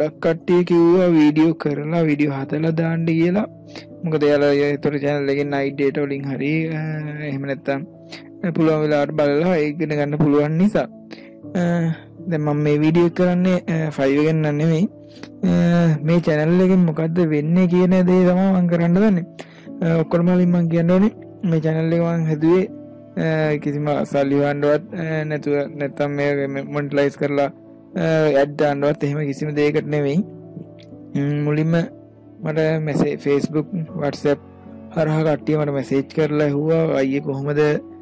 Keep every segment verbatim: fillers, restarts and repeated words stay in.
ගොඩක් කට්ටිය කිව්වා වීඩියෝ කරලා වීඩියෝ හදලා දාන්න කියලා. මොකද එයාලා ඒතර channel එකේ night data වලින් හරි එහෙම නැත්නම් පුළුවන් වෙලාවට බලලා ඉගෙන ගන්න පුළුවන් නිසා දැන් මම මේ වීඩියෝ කරන්නේ five එකෙන් නෙමෙයි මේ channel එකෙන් මොකද්ද වෙන්නේ කියන දේ තමයි මම කරන්න දන්නේ. ඔක්කොම වලින් මම කියන්න ඕනේ මේ channel එක මම හැදුවේ කිසිම සල්ලි හොයන්නවත් නැතුව නැත්නම් මේ මොනිටයිස් කරලා ඇඩ් දාන්නවත් එහෙම කිසිම දෙයකට නෙමෙයි. මුලින්ම මට මෙසේ Facebook WhatsApp හරහා කට්ටිය මට මැසේජ් කරලා ඇහුවා අයියේ කොහොමද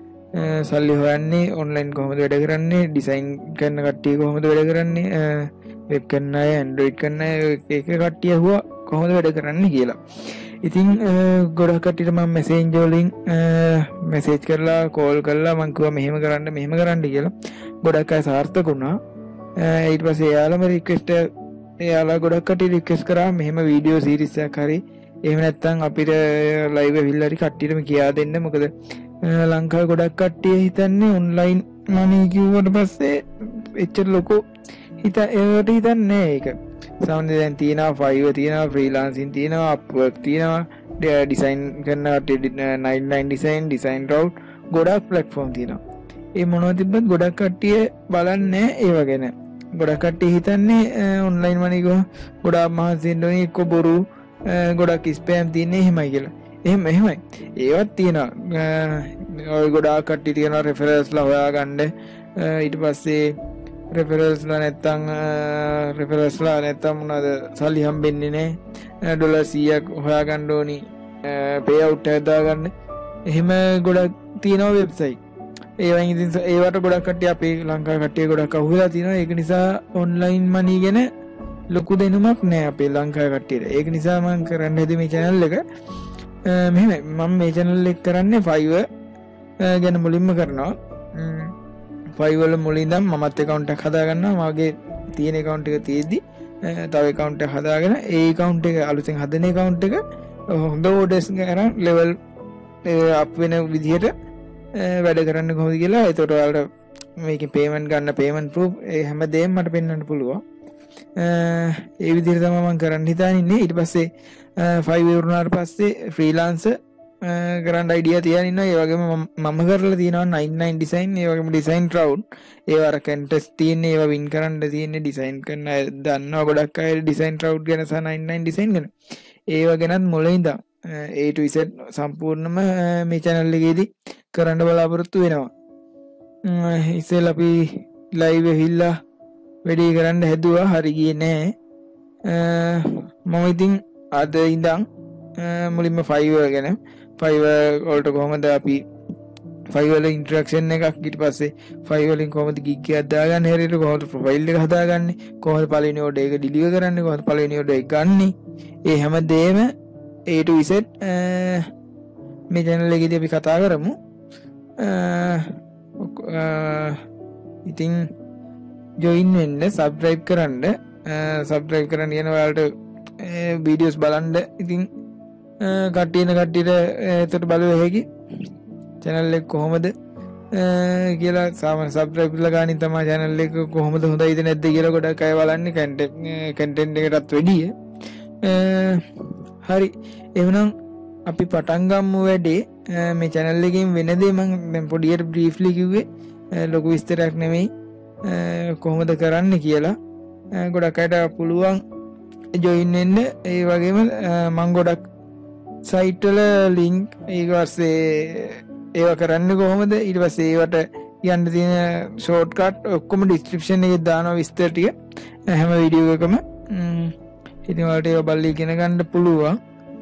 සල්ලි හොයන්නේ ඔන්ලයින් කොහොමද වැඩ කරන්නේ ඩිසයින් කරන කට්ටිය කොහොමද වැඩ කරන්නේ වෙබ් කරන අය Android කරන අය එක කට්ටිය ඇහුවා කොහොමද වැඩ කරන්නේ කියලා. ඉතින් ගොඩක් කට්ටියට මම මැසේජ් වලින් මැසේජ් කරලා කෝල් කරලා මම කිව්වා මෙහෙම කරන්න මෙහෙම කරන්න කියලා. ගොඩක් අය සාර්ථක වුණා. ඊට පස්සේ එයාලම රික්වෙස්ට් එයාලා ගොඩක් කට්ටිය රික්වෙස්ට් කරා මෙහෙම වීඩියෝ සීරීස් එකක් හරි එහෙම නැත්නම් අපිට ලයිව් ඇවිල්ලා හරි කට්ටියටම කියා දෙන්න. මොකද ලංකාවේ ගොඩක් කට්ටිය හිතන්නේ ඔන්ලයින් මනි කිව්වට පස්සේ එච්චර ලොකු හිත ඒවට හිතන්නේ නැහැ ඒක. සාමාන්‍යයෙන් දැන් තියෙනවා Fiverr තියෙනවා ෆ්‍රීලාන්සින් තියෙනවා Upwork තියෙනවා ඩිසයින් කරන කට්ටිය nine nine design design route ගොඩක් platform තියෙනවා. ඒ මොනවද තිබ්බත් ගොඩක් කට්ටිය බලන්නේ ඒව ගැන. ගොඩක් කට්ටිය හිතන්නේ ඔන්ලයින් මනි ගෝ ගොඩාක් මහන්සි වෙන්න ඕනේ එක්ක බොරු ගොඩක් ස්පෑම් තියෙන්නේ එහෙමයි කියලා. එහෙම එහෙමයි. ඒවත් තියෙනවා. ඔය ගොඩාක් කට්ටිය තියෙනවා රෙෆරල්ස්ලා හොයාගන්න. ඊට පස්සේ රෙෆරල්ස්ලා නැත්තම් රෙෆරල්ස්ලා නැත්තම් මොනවද සල්ලි හම්බෙන්නේ නැහැ. ඩොලර් සීයක් හොයාගන්න ඕනි. පේ අවුට් එක දාගන්න. එහෙම ගොඩක් තියෙනවා වෙබ්සයිට්. ඒවයින් ඉතින් ඒවට ගොඩක් කට්ටිය අපේ ලංකාවේ කට්ටිය ගොඩක් අහුවෙලා තියෙනවා. ඒක නිසා ඔන්ලයින් මනි ගැන ලොකු දැනුමක් නැහැ අපේ ලංකාවේ කට්ටියට. ඒක නිසා මම කරන්න හදේ මේ channel එක. මෙහෙමයි මම මේ channel එක කරන්නේ Fiverr ගැන මුලින්ම කරනවා. Fiverr වල මුලින් ඉඳන් මමත් account එකක් හදාගන්නවා. මගේ තියෙන account එක තියෙද්දි තව account එකක් හදාගෙන ඒ account එක අලුතෙන් හදන account එක හොඳ orders ගන්න level up වෙන විදිහට වැඩ කරන්න කොහොමද කියලා. ඒකට ඔයාලට මේකේ payment ගන්න payment proof ඒ හැමදේම මට පෙන්වන්න පුළුවන්. ඒ විදිහට තමයි මම කරන්න හිතාගෙන ඉන්නේ. ඊට පස්සේ Fiverr වුණාට පස්සේ freelancer කරන්න idea තියන ඉන්නවා. ඒ වගේම මම කරලා තියෙනවා nine nine design ඒ වගේම design round ඒව අර contest තියෙන ඒවා win කරන්න තියෙන design කරන අය දන්නවා ගොඩක් අය design round ගැන සහ nine nine design ගැන. ඒව ගැනත් මුලින් ඉඳන් A to Z සම්පූර්ණම මේ channel එකේදී කරන්න බලාපොරොත්තු වෙනවා. ඉතින් අපි live එහිලා වැඩි කරන්න හැදුවා හරි ගියේ නෑ. මම ඉතින් අද ඉඳන් මුලින්ම Fiverr ගැන Fiverr වලට කොහොමද අපි Fiverr වල ඉන්ට්‍රැක්ෂන් එකක් ඊට පස්සේ Fiverr වලින් කොහොමද gig එකක් දාගන්නේ හැරියට කොහොමද ප්‍රොෆයිල් එක හදාගන්නේ කොහොමද පළවෙනි ඕඩර් එක ඩිලිවර් කරන්නේ කොහොමද පළවෙනි ඕඩර් එක ගන්නේ ඒ හැමදේම A to Z මේ channel එකේදී අපි කතා කරමු. ඉතින් join වෙන්න subscribe කරන්න subscribe කරන්න කියන ඔයාලට videos බලන්න ඉතින් කට්ටියන කට්ටියට එතකොට බලුව හැකි channel එක කොහොමද කියලා සාමාන්‍ය subscribe කරලා ගානින් තමයි channel එක කොහොමද හොඳයිද නැද්ද කියලා ගොඩක් අය බලන්නේ content content එකටත් වැඩිය. හරි එහෙනම් අපි පටන් ගමු වැඩේ. මේ channel එකෙන් වෙන දේ මම දැන් පොඩියට briefly කිව්වේ ලොකු විස්තරයක් නෙමෙයි කොහොමද කරන්න කියලා. ගොඩක් අයට පුළුවන් join වෙන්න. ඒ වගේම මම ගොඩක් site වල link ඊට පස්සේ ඒව කරන්න කොහොමද ඊට පස්සේ ඒවට යන්න තියෙන shortcut ඔක්කොම description එකේ දානවා විස්තර ටික හැම වීඩියෝ එකකම. ඉතින් ඔයාලට ඒව බලලා ඉගෙන ගන්න පුළුවන්.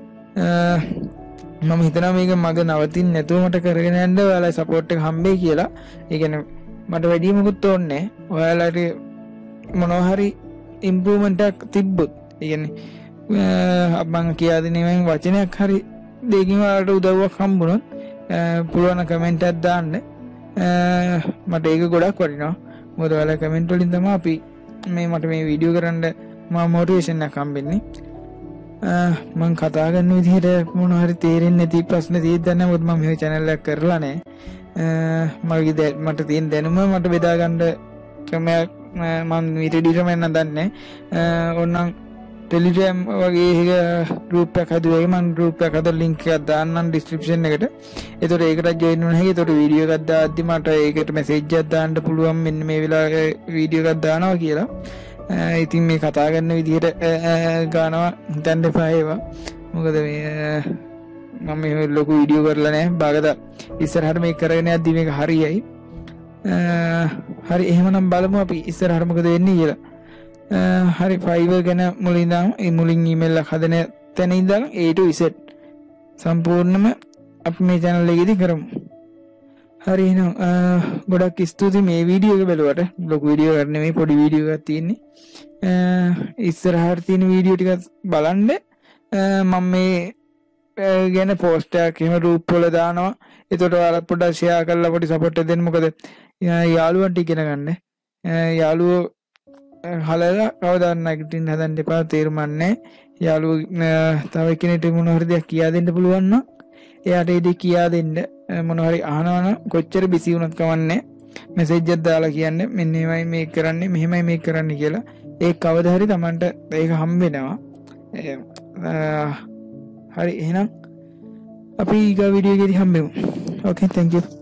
මම හිතනවා මේක මග නවතින්න නැතුව මට කරගෙන යන්න ඔයාලා support එක හම්බෙයි කියලා. ඒ කියන්නේ මට වැඩි මොකුත් ඕනේ නැහැ. ඔයාලට මොනවා හරි improvement එකක් තිබ්බොත් ඒ කියන්නේ මම කියා දෙන්නේ මම වචනයක් හරි දෙකකින් ඔයාලට උදව්වක් හම්බුනොත් පුළුවන් කමෙන්ට් එකක් දාන්න. මට ඒක ගොඩක් වටිනවා. මොකද ඔයාලා කමෙන්ට් වලින් තමයි අපි මේ මට මේ වීඩියෝ කරන්න මම මොටිවේෂන් එකක් හම්බෙන්නේ. මම කතා කරන විදිහට මොන හරි තේරෙන්නේ නැති ප්‍රශ්න තියෙද්දී දැන් මොකද මම මේ channel එක කරලා නැහැ. මගේ මට තියෙන දැනුම මට බෙදා ගන්න ක්‍රමයක් මම ටෙලිග්‍රෑම් එක නදන්නේ ඕනනම් ටෙලිග්‍රෑම් වගේ ගෲප් එකක් හදුවා මම ගෲප් එක හදලා link එකක් දාන්නම් description එකට. ඒතකොට ඒකට join වෙන්න හැකියි. ඒතකොට වීඩියෝ එකක් දාද්දි මට ඒකට message එකක් දාන්න පුළුවන් මෙන්න මේ වෙලාවේ වීඩියෝ එකක් දානවා කියලා. ඉතින් මේ කතා කරන විදිහට ගානවා හිතන්න එපා ඒවා. මොකද මේ මම මේ ලොකු වීඩියෝ කරලා නැහැ. බාගද ඉස්සරහට මේක කරගෙන යද්දි මේක හරියයි. හරි එහෙමනම් බලමු අපි ඉස්සරහට මොකද වෙන්නේ කියලා. හරි ෆයිවර් ගැන මුලින් ඉඳන් ඒ මුලින් ඊමේල් එක හදන තැන ඉඳන් A to Z සම්පූර්ණයෙන්ම අපි මේ channel එකේදී කරමු. හරි එහෙනම් ගොඩක් ස්තුතියි මේ වීඩියෝ එක බලුවට. ලොකු වීඩියෝ එකක් නෙමෙයි පොඩි වීඩියෝ එකක් තියෙන්නේ. ඉස්සරහට තියෙන වීඩියෝ ටික බලන්න. මම මේ ගැන පෝස්ට් එකක් එහෙම group වල දානවා. ඒකට ඔයාලා පොඩ්ඩක් share කරලා පොඩි support එකක් දෙන්න. මොකද යාළුවන්ට ඉගෙන ගන්න. යාළුවෝ හලලා කවදා නැගිටින්න හදන්න එපා තේරුම් නැහැ. යාළුවෝ තව කෙනෙක්ට මොන හරි දෙයක් කියා දෙන්න පුළුවන් නම් එයාට ඒ දේ කියා දෙන්න. මොන හරි අහනවා නම් කොච්චර බිසි වුණත් කවන්නේ මැසේජ් එකක් දාලා කියන්නේ මෙන්න මේවයි මේක කරන්නේ මෙහෙමයි මේක කරන්නේ කියලා. ඒ කවදා හරි Tamanට ඒක හම්බ වෙනවා. හරි එහෙනම් අපි ඊගා වීඩියෝ එකේදී හම්බෙමු. Okay, thank you.